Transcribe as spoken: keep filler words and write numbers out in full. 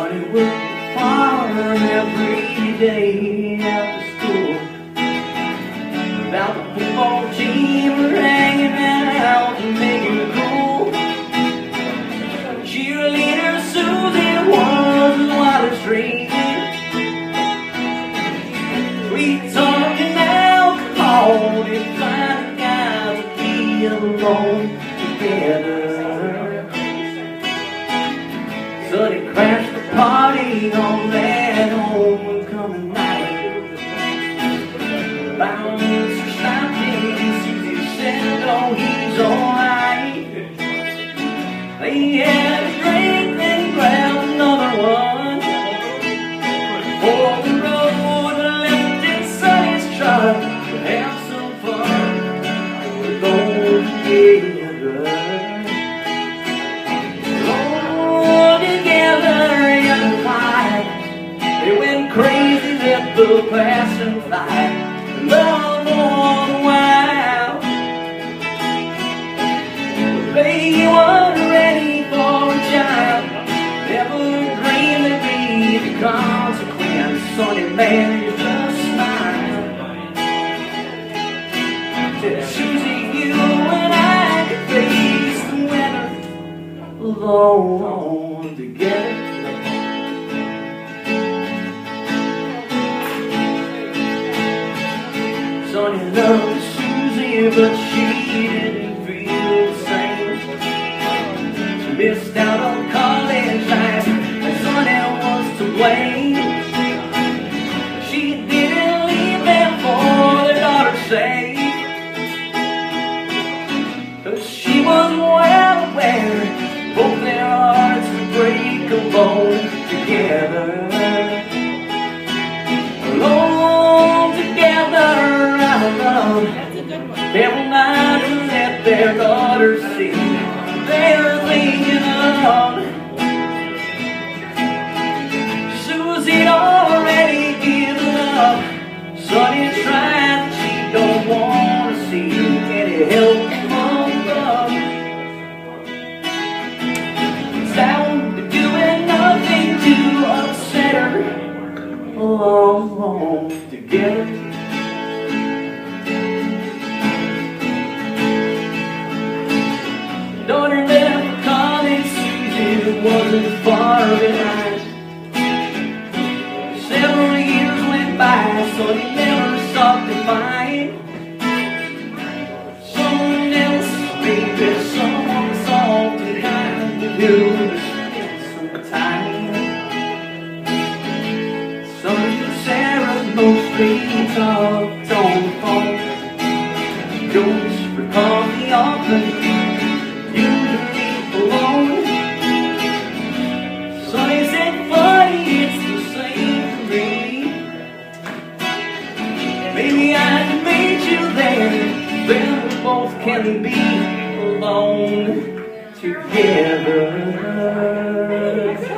Sonny would farm every day after school. Without the football team hanging out and making it cool. Cheerleader Susie was the wildest dream. Sweet talking alcohol, they find the guys to be alone together. So they crashed the party on that homecoming night. Bounce or stopping, Susie said, oh, he's alright. They had a drink, then grabbed another one. For the road left in Sonny's truck to have some fun. We're going together. They went crazy, let the passion fly, and love all the while. But they weren't ready for a child, never dreamed there'd be the consequence. Sonny managed to smile. Said, Susie, you and I could face the weather alone together. Sonny loved Susie, but she didn't feel the same. She missed out on college life, and Sonny was to blame. She didn't leave them for their daughter's sake, but she was well aware both their hearts would break alone together. Alone together. Never mind to let their daughters see they're thinking of. Susie already given up. Sonny tried, she don't want to see any help from love. It's down to doing nothing to upset her. Alone together. Daughter left for college, Susie wasn't far behind. Several years went by, so he never sought to find someone else, maybe someone soft and kind who would spend some time. Some of Sarah's mostly talked on the phone, goes for coffee often. Usually alone. Sonny said, funny, it's the same for me. Maybe I can meet you there, then we both can be alone together.